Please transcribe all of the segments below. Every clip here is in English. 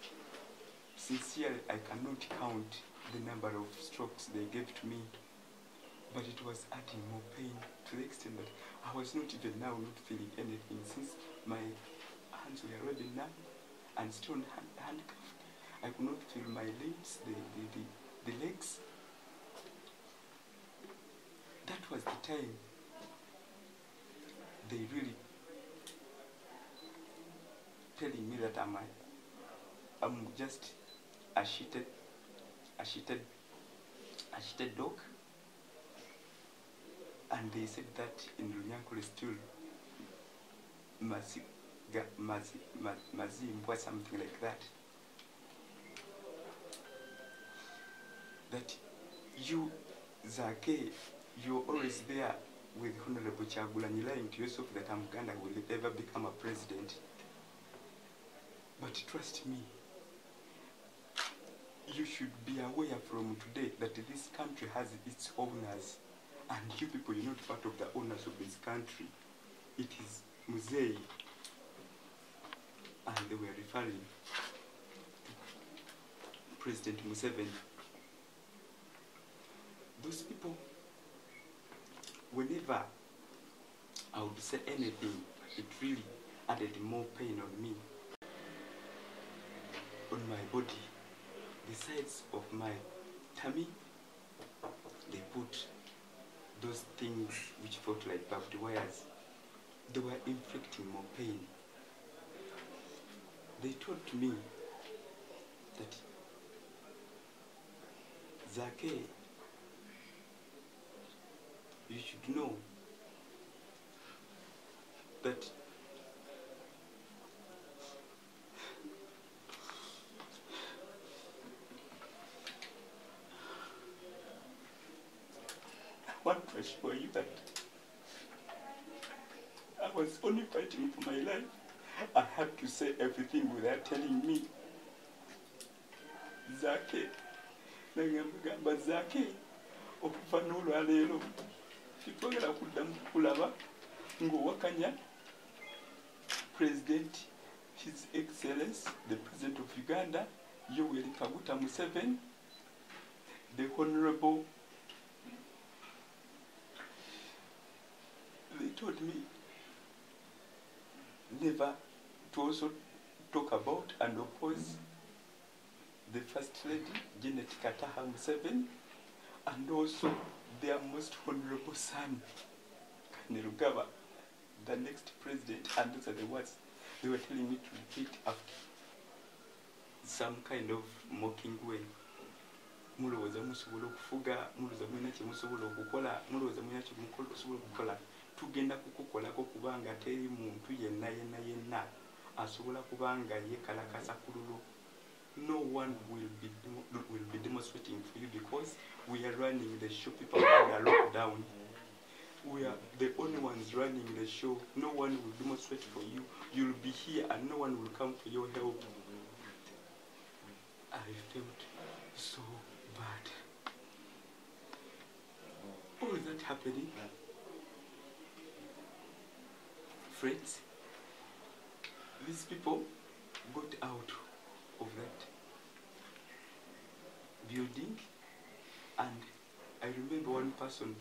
Sincerely, I cannot count the number of strokes they gave to me, but it was adding more pain to the extent that I was not even now not feeling anything, since my hands were already numb and still handcuffed. I could not feel my limbs, the legs. That was the time they really telling me that I'm just a shitted dog. And they said that in Runyankole still Mazimbwa, something like that. That you, Zake, you're always there with Honorable Kyagulanyi, lying to yourself that Uganda will ever become a president. But trust me, you should be aware from today that this country has its owners, and you people, you're not part of the owners of this country. It is Muzei, and they were referring to President Museveni. Those people, whenever I would say anything, it really added more pain on me, on my body. The sides of my tummy, they put those things which felt like barbed wires. They were inflicting more pain. They told me that, Zake, you should know that I want to assure you that I was only fighting for my life. I had to say everything without telling me. Zake, nangamba Zake, okuva n'olwaleero titwagala kuddamu kukulaba ng'owakanya President, His Excellency, the President of Uganda, Yoweri Kaguta Museveni, the Honorable. They told me never to also talk about and oppose the First Lady, Janet Kataha Museveni, and also their most honorable son, Kainerugaba, the next president. And those are the words they were telling me to repeat after some kind of mocking way. Mulowooza musobola okufuga, mulowooza mulina kye musobola okukola, mulowooza mulina kye musobola okukola. Tugenda kukukolako kubanga teri muntu yenna asobola kubanga yekalakasa ku lulwo. No one will be demonstrating for you because we are running the show. People are locked down. We are the only ones running the show. No one will demonstrate for you. You'll be here and no one will come for your help. I felt so bad. All that happening, friends, these people got out of that building, and I remember one person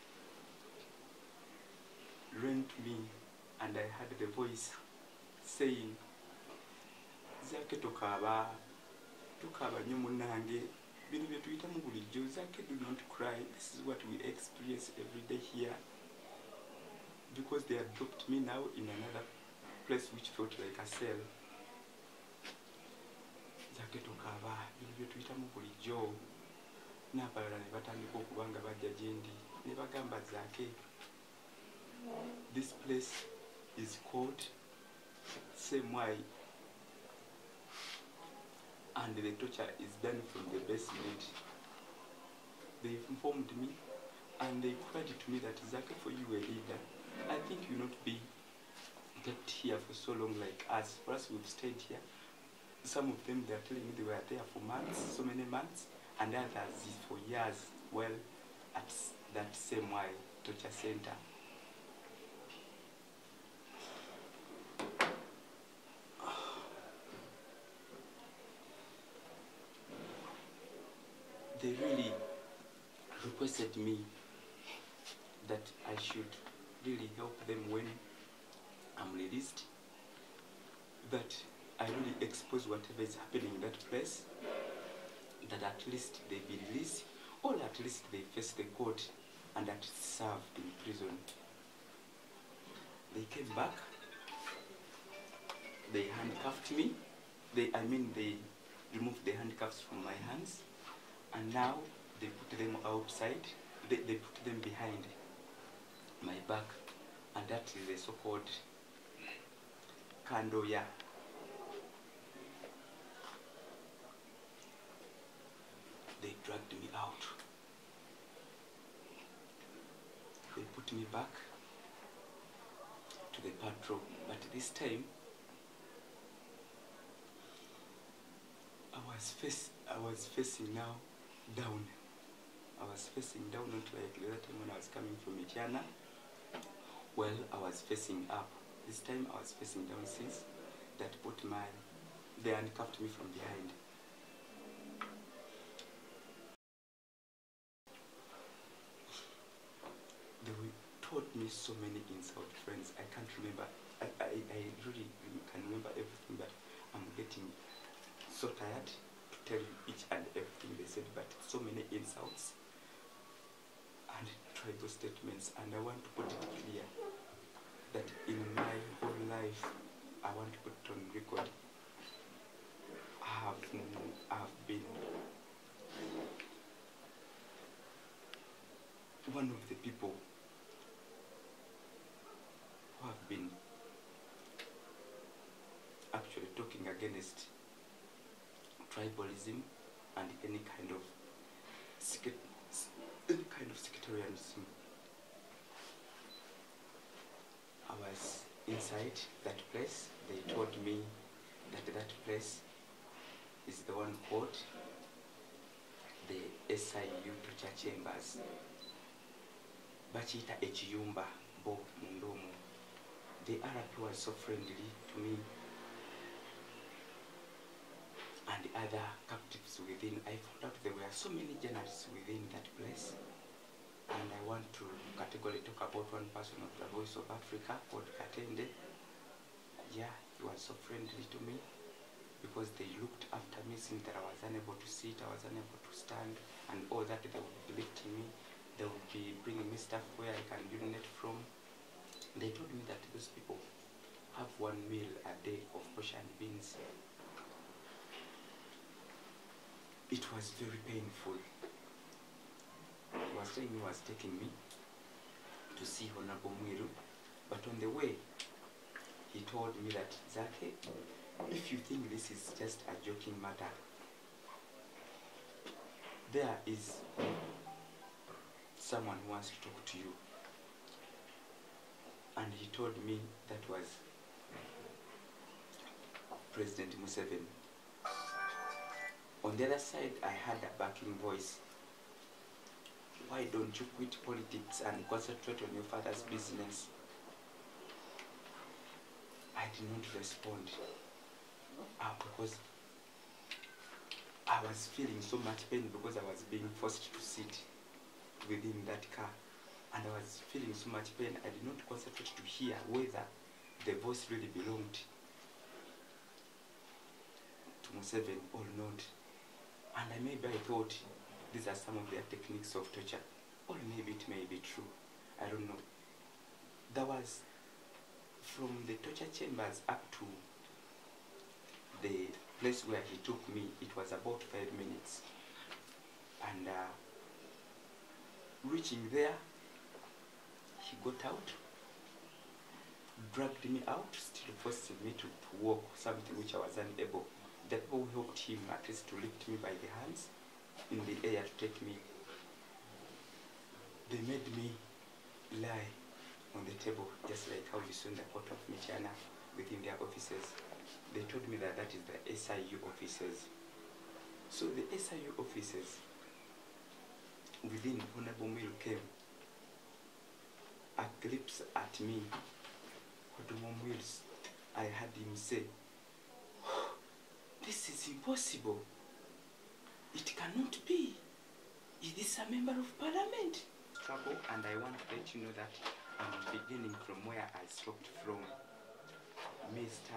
ran to me and I heard the voice saying, Zake tokaba nyo munange, bino bye tuyita mu bulijjo, Zake do not cry, this is what we experience every day here. Because they had dropped me now in another place which felt like a cell. Zake tokaba, bino bye tuyita mu bulijjo. N'abalala ne batandika okuba nga bajja gye ndi ne bagamba Zake, this place is called Semwai, and the torture is done from the basement. They informed me and they cried to me that, Zake, for you a leader, I think you not be kept here for so long like us. For us, we've stayed here. Some of them, they are telling me they were there for months, so many months, and others for years, well, at that same way, torture center. they really requested me that I should really help them when I'm released, that I really expose whatever is happening in that place, that at least they be released, or at least they face the court and that serve in prison. They came back, they handcuffed me, they removed the handcuffs from my hands, and now they put them outside, they put them behind my back, and that is the so-called kandoya. They dragged me out. They put me back to the patrol, but this time I was facing now down. I was facing down, not like the other time when I was coming from Mityana. Well, I was facing up. This time I was facing down since that they handcuffed me from behind. They taught me so many insults, friends. I can't remember. I really can remember everything, but I'm getting so tired to tell you each and everything they said, but so many insults and tribal statements. And I want to put it clear that in my whole life, I want to put it on record, I have been one of the people who have been actually talking against tribalism and any kind of sectarianism. I was inside that place. They told me that that place is the one called the SIU torture chambers. Bachita Echiyumba Bo Mundomo. The RP was so friendly to me and other captives within. I found out there were so many journalists within that place. And I want to categorically talk about one person of the Voice of Africa called Katende. Yeah, he was so friendly to me because they looked after me since that I was unable to sit, I was unable to stand, and all that. They would be lifting me. They would be bringing me stuff where I can urinate from. They told me that those people have 1 meal a day of ocean beans. It was very painful. He was saying he was taking me to see Honorable Mwiru, but on the way, he told me that, Zake, if you think this is just a joking matter, there is someone who wants to talk to you. And he told me that was President Museveni. On the other side, I had a backing voice. Why don't you quit politics and concentrate on your father's business? I did not respond because I was feeling so much pain because I was being forced to sit within that car. And I was feeling so much pain. I did not concentrate to hear whether the voice really belonged to Museveni or not. And maybe I thought these are some of their techniques of torture. Or maybe it may be true. I don't know. There was, from the torture chambers up to the place where he took me, it was about 5 minutes. And reaching there, he got out, dragged me out, still forcing me to walk, something which I was unable. The people who helped him at least to lift me by the hands in the air to take me. They made me lie on the table, just like how you saw in the court of Mityana within their offices. They told me that that is the SIU officers. So the SIU officers within Honorable Mwiru came, a glimpse at me. Honorable Mwiru, I heard him say, "Oh, this is impossible. It cannot be. Is this a member of parliament? Trouble, and I want to let you know that I'm beginning from where I stopped from. Mr.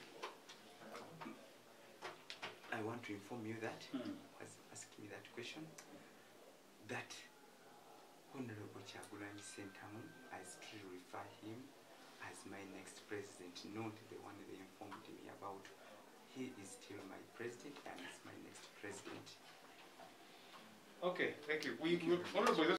I want to inform you that, was asking me that question, that Honorable Kyagulanyi Ssentamu, I still refer him as my next president, not the one they informed me about. He is still my president and is my next president. Okay, thank you. Thank you very much. Honorable,